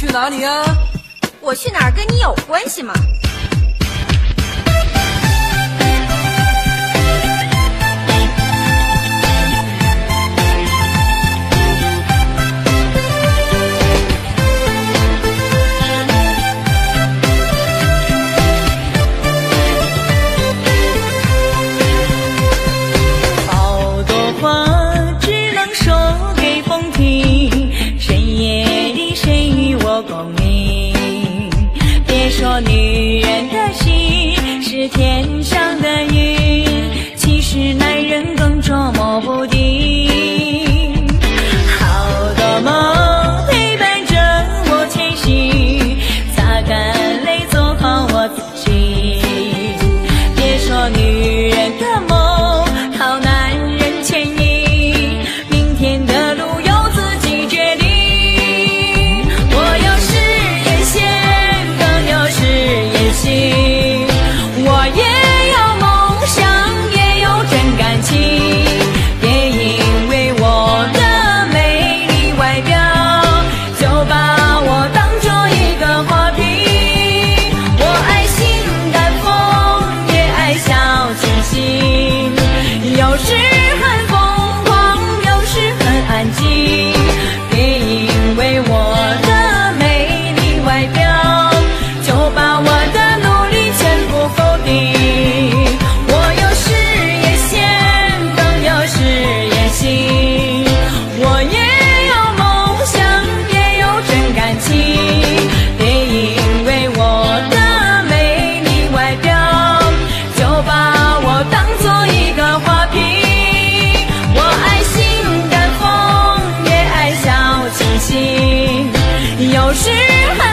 去哪里呀？ 我去哪儿跟你有关系吗？ 好多话只能说给风听，深夜里谁与我共鸣？别说女人的心是天上的云，其实男人更捉摸不定。好多梦陪伴着我前行，擦干泪做好我自己。别说女人的梦靠男人牵引，明天的路由自己决定。我有事业线，更有事业心，我也有梦想，也有真感情。别因为我的美丽外表，就把我当作一个花瓶。我爱性感风，也爱小清新，有时很疯狂，有时很安静。别因为我的美丽外表，就把我的努力全部否定。我有事业线，更有事业心，我也有梦想，也有真感情。别因为我的美丽外表，就把我当作一个花瓶。我爱性感风，也爱小清新，有时很